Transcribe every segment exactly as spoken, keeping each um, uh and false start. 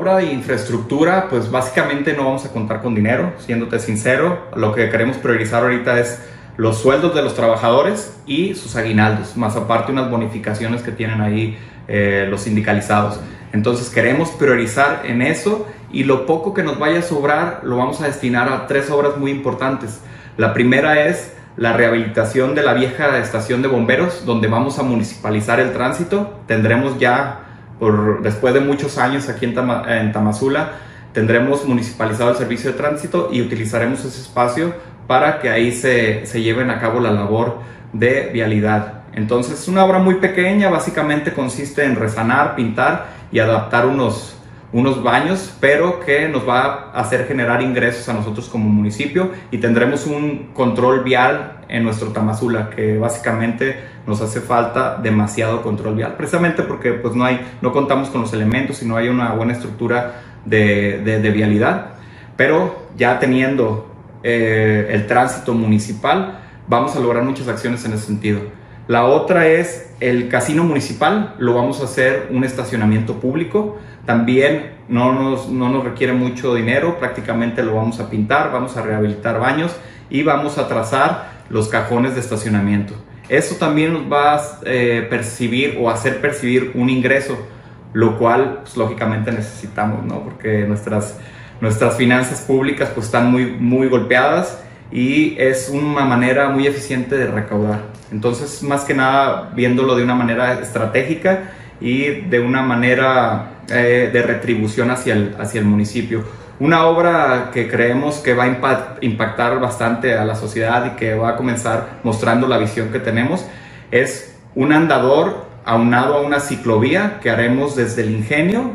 obra de infraestructura, pues básicamente no vamos a contar con dinero, siéndote sincero. Lo que queremos priorizar ahorita es los sueldos de los trabajadores y sus aguinaldos, más aparte unas bonificaciones que tienen ahí eh, los sindicalizados. Entonces queremos priorizar en eso, y lo poco que nos vaya a sobrar lo vamos a destinar a tres obras muy importantes. La primera es la rehabilitación de la vieja estación de bomberos, donde vamos a municipalizar el tránsito. Tendremos ya, por, después de muchos años aquí en, Tama, en Tamazula, tendremos municipalizado el servicio de tránsito y utilizaremos ese espacio para que ahí se, se lleven a cabo la labor de vialidad. Entonces es una obra muy pequeña, básicamente consiste en resanar, pintar y adaptar unos, unos baños, pero que nos va a hacer generar ingresos a nosotros como municipio, y tendremos un control vial en nuestro Tamazula, que básicamente nos hace falta demasiado control vial, precisamente porque pues no, hay, no contamos con los elementos y no hay una buena estructura de, de, de vialidad. Pero ya teniendo eh, el tránsito municipal, vamos a lograr muchas acciones en ese sentido. La otra es el casino municipal. Lo vamos a hacer un estacionamiento público. También no nos, no nos requiere mucho dinero, prácticamente lo vamos a pintar, vamos a rehabilitar baños y vamos a trazar los cajones de estacionamiento. Eso también nos va a eh, percibir o hacer percibir un ingreso, lo cual pues, lógicamente necesitamos, ¿no? Porque nuestras, nuestras finanzas públicas pues, están muy, muy golpeadas, y es una manera muy eficiente de recaudar. Entonces, más que nada, viéndolo de una manera estratégica y de una manera eh, de retribución hacia el, hacia el municipio. Una obra que creemos que va a impact, impactar bastante a la sociedad y que va a comenzar mostrando la visión que tenemos es un andador aunado a una ciclovía que haremos desde el Ingenio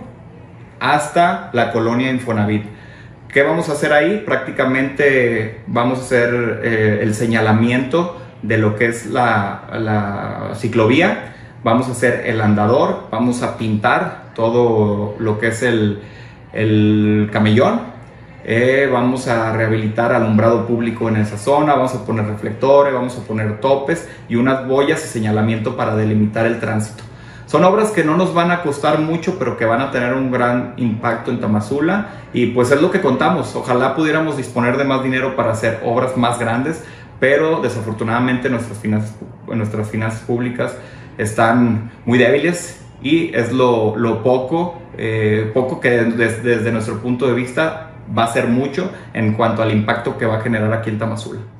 hasta la colonia Infonavit. ¿Qué vamos a hacer ahí? Prácticamente vamos a hacer eh, el señalamiento de lo que es la, la ciclovía, vamos a hacer el andador, vamos a pintar todo lo que es el, el camellón, eh, vamos a rehabilitar alumbrado público en esa zona, vamos a poner reflectores, vamos a poner topes y unas boyas y señalamiento para delimitar el tránsito. Son obras que no nos van a costar mucho, pero que van a tener un gran impacto en Tamazula, y pues es lo que contamos. Ojalá pudiéramos disponer de más dinero para hacer obras más grandes, pero desafortunadamente nuestras finanzas, nuestras finanzas públicas están muy débiles, y es lo, lo poco, eh, poco que desde, desde nuestro punto de vista va a ser mucho en cuanto al impacto que va a generar aquí en Tamazula.